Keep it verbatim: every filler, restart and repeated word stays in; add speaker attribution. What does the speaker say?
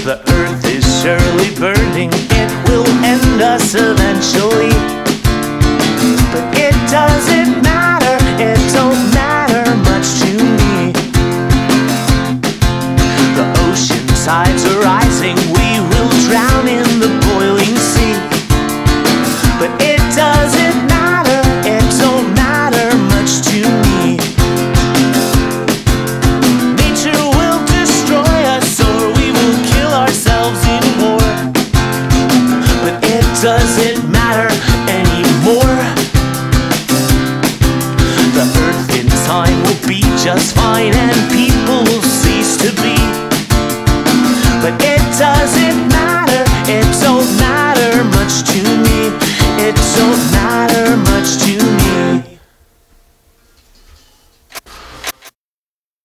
Speaker 1: The earth is surely burning, it will end us eventually. But it doesn't matter, it don't matter much to me. The ocean tides are rising.